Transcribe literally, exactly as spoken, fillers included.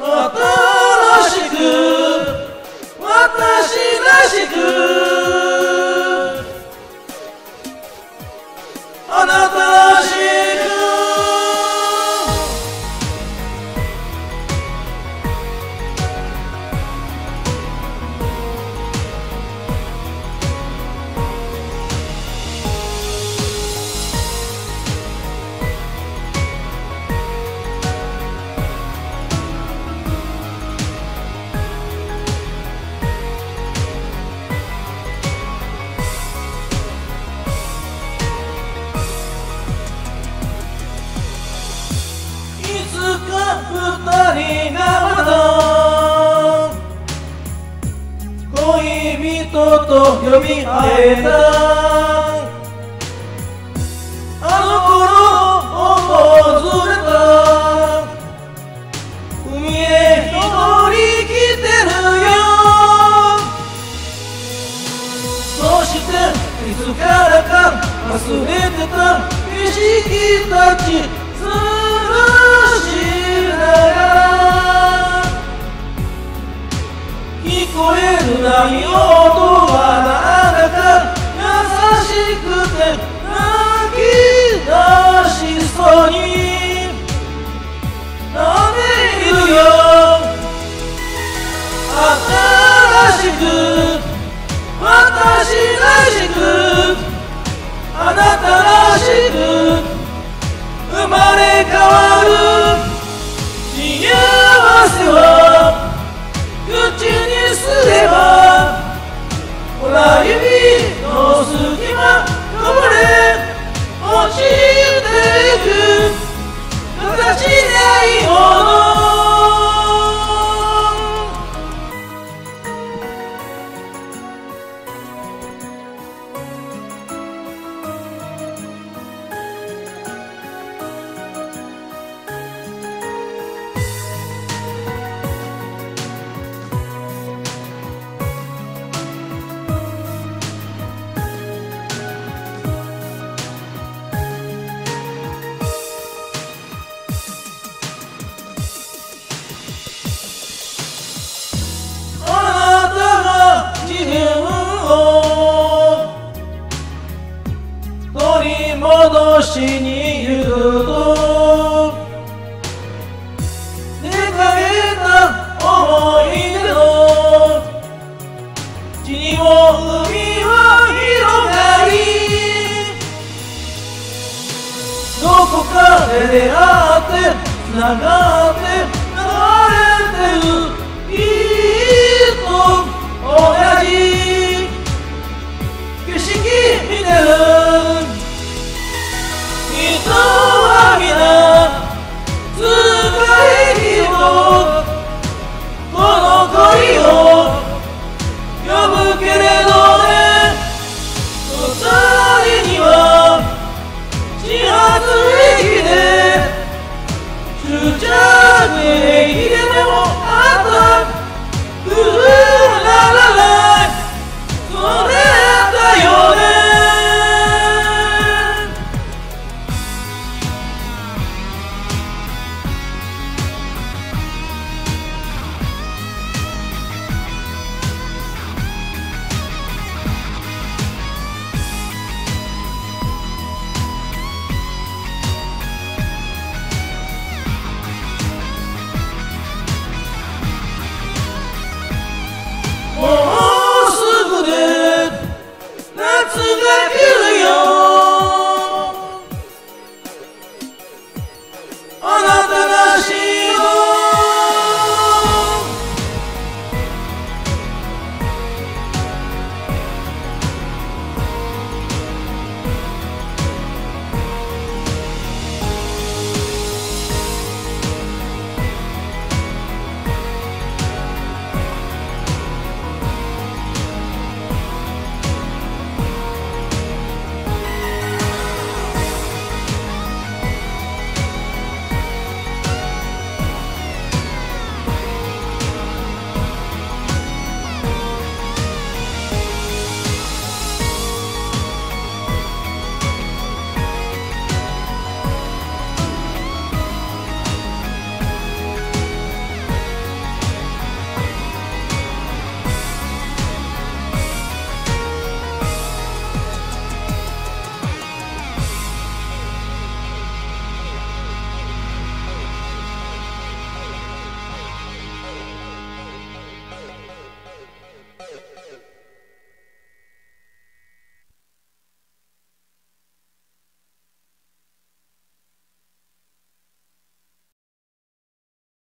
新しく私らしくあなたらしく二人がまた恋人と呼び合えたあの頃訪れた海へ一人来てるよそしていつからか忘れてた景色たち吊るしながら聞こえるない音はなんだか優しくて泣き出しそうになっているよ新しく私らしくあなたらしく生まれ変わる幸せを口にすれば親指の隙間こぼれ落ちていく形ないもの戻しに行くと出かけた思い出の地にも海は広がりどこかで出会ってつなが